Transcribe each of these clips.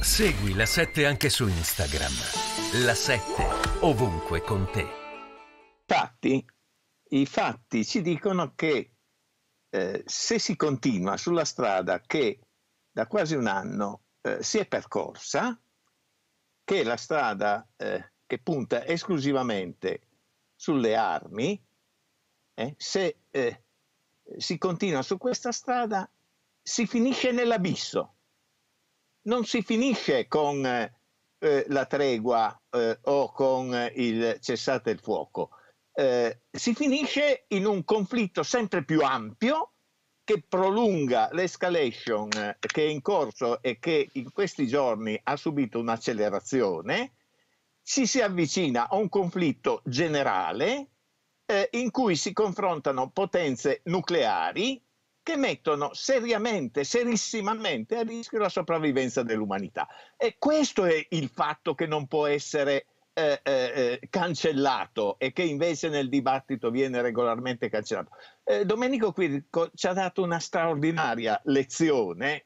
Segui la 7 anche su Instagram. La 7 ovunque con te. Infatti, i fatti ci dicono che se si continua sulla strada che da quasi un anno si è percorsa, che è la strada che punta esclusivamente sulle armi, se si continua su questa strada si finisce nell'abisso. Non si finisce con la tregua o con il cessate il fuoco. Si finisce in un conflitto sempre più ampio che prolunga l'escalation che è in corso e che in questi giorni ha subito un'accelerazione. Ci si avvicina a un conflitto generale in cui si confrontano potenze nucleari che mettono seriamente, serissimamente a rischio la sopravvivenza dell'umanità. E questo è il fatto che non può essere cancellato e che invece nel dibattito viene regolarmente cancellato. Domenico Quirico ci ha dato una straordinaria lezione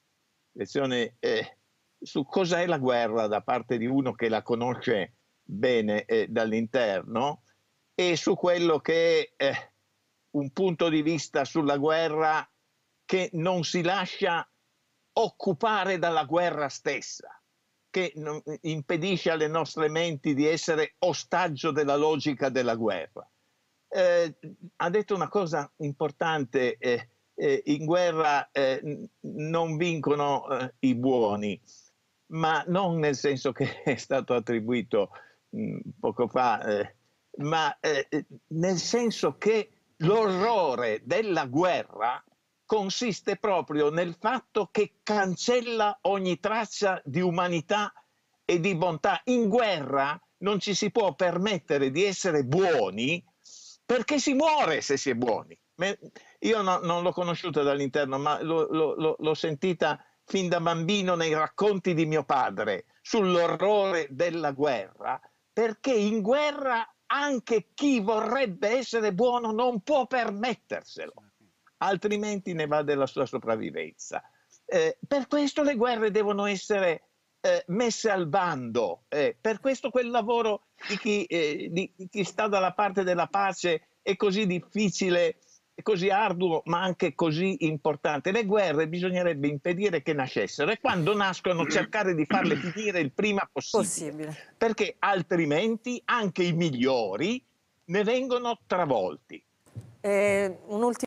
su cosa è la guerra da parte di uno che la conosce bene dall'interno e su quello che è un punto di vista sulla guerra che non si lascia occupare dalla guerra stessa, che impedisce alle nostre menti di essere ostaggio della logica della guerra. Ha detto una cosa importante, in guerra non vincono i buoni, ma non nel senso che è stato attribuito poco fa, ma nel senso che l'orrore della guerra consiste proprio nel fatto che cancella ogni traccia di umanità e di bontà. In guerra non ci si può permettere di essere buoni perché si muore se si è buoni. Io non l'ho conosciuta dall'interno, ma l'ho sentita fin da bambino nei racconti di mio padre sull'orrore della guerra, perché in guerra anche chi vorrebbe essere buono non può permetterselo, altrimenti ne va della sua sopravvivenza. Per questo le guerre devono essere messe al bando, per questo quel lavoro di chi sta dalla parte della pace è così difficile, è così arduo, ma anche così importante. Le guerre bisognerebbe impedire che nascessero e quando nascono cercare di farle finire il prima possibile. Perché altrimenti anche i migliori ne vengono travolti. Un'ultima